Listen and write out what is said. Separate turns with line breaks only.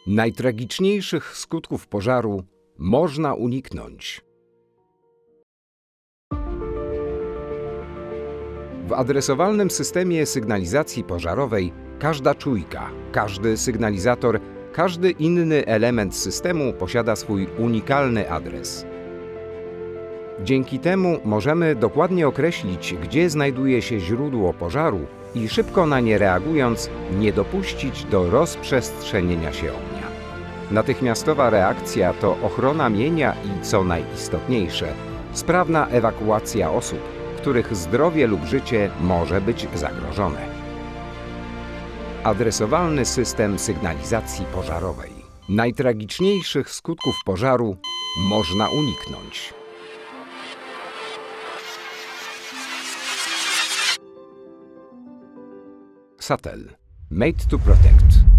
Najtragiczniejszych skutków pożaru można uniknąć. W adresowalnym systemie sygnalizacji pożarowej każda czujka, każdy sygnalizator, każdy inny element systemu posiada swój unikalny adres. Dzięki temu możemy dokładnie określić, gdzie znajduje się źródło pożaru i szybko na nie reagując, nie dopuścić do rozprzestrzenienia się ognia. Natychmiastowa reakcja to ochrona mienia i, co najistotniejsze, sprawna ewakuacja osób, których zdrowie lub życie może być zagrożone. Adresowalny system sygnalizacji pożarowej. Najtragiczniejszych skutków pożaru można uniknąć. Satel. Made to protect.